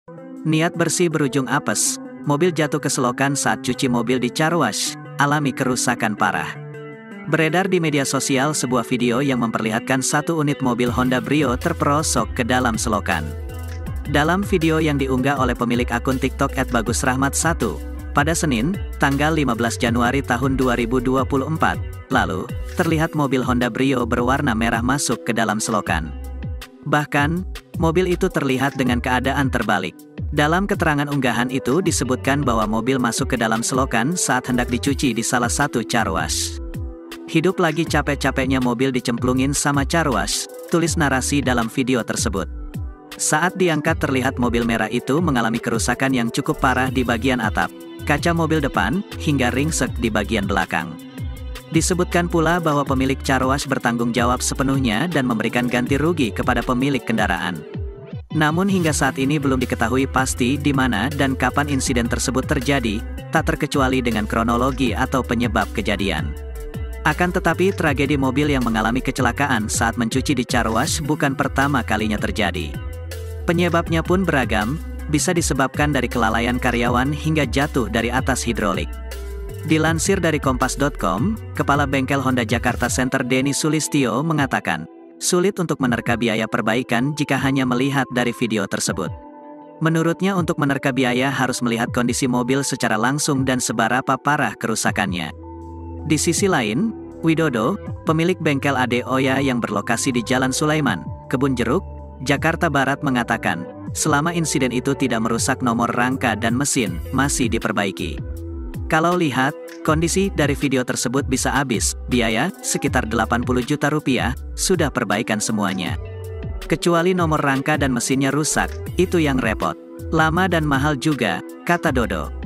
Niat bersih berujung apes, mobil jatuh ke selokan saat cuci mobil di car wash, alami kerusakan parah. Beredar di media sosial sebuah video yang memperlihatkan satu unit mobil Honda Brio terperosok ke dalam selokan. Dalam video yang diunggah oleh pemilik akun TikTok @bagusrahmat1, pada Senin, tanggal 15 Januari tahun 2024, lalu, terlihat mobil Honda Brio berwarna merah masuk ke dalam selokan. Bahkan, mobil itu terlihat dengan keadaan terbalik. Dalam keterangan unggahan itu disebutkan bahwa mobil masuk ke dalam selokan saat hendak dicuci di salah satu car wash. Hidup lagi capek-capeknya mobil dicemplungin sama car wash, tulis narasi dalam video tersebut. Saat diangkat terlihat mobil merah itu mengalami kerusakan yang cukup parah di bagian atap, kaca mobil depan, hingga ringsek di bagian belakang. Disebutkan pula bahwa pemilik car wash bertanggung jawab sepenuhnya dan memberikan ganti rugi kepada pemilik kendaraan. Namun hingga saat ini belum diketahui pasti di mana dan kapan insiden tersebut terjadi, tak terkecuali dengan kronologi atau penyebab kejadian. Akan tetapi tragedi mobil yang mengalami kecelakaan saat mencuci di car wash bukan pertama kalinya terjadi. Penyebabnya pun beragam, bisa disebabkan dari kelalaian karyawan hingga jatuh dari atas hidrolik. Dilansir dari kompas.com, Kepala Bengkel Honda Jakarta Center Denny Sulistyo mengatakan, sulit untuk menerka biaya perbaikan jika hanya melihat dari video tersebut. Menurutnya untuk menerka biaya harus melihat kondisi mobil secara langsung dan seberapa parah kerusakannya. Di sisi lain, Widodo, pemilik bengkel Ade Oya yang berlokasi di Jalan Sulaiman, Kebun Jeruk, Jakarta Barat mengatakan, selama insiden itu tidak merusak nomor rangka dan mesin, masih diperbaiki. Kalau lihat, kondisi dari video tersebut bisa habis, biaya, sekitar 80 juta rupiah, sudah perbaikan semuanya. Kecuali nomor rangka dan mesinnya rusak, itu yang repot. Lama dan mahal juga, kata Dodo.